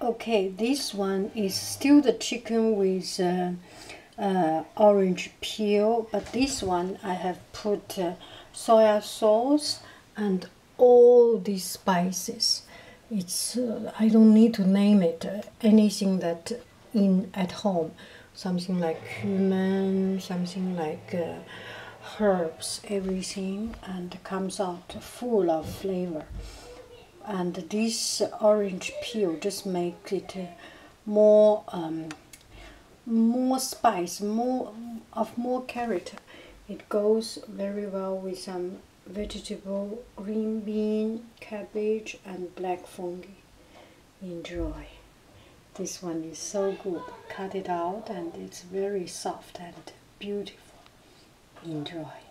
Okay, this one is still the chicken with orange peel, but this one I have put soya sauce and all these spices. It's I don't need to name it. Anything that in at home, something like cumin, something like herbs, everything, and comes out full of flavor. And this orange peel just makes it more more spice, more character. It goes very well with some vegetable, green bean, cabbage, and black fungi. Enjoy. This one is so good. Cut it out, and it's very soft and beautiful. Enjoy.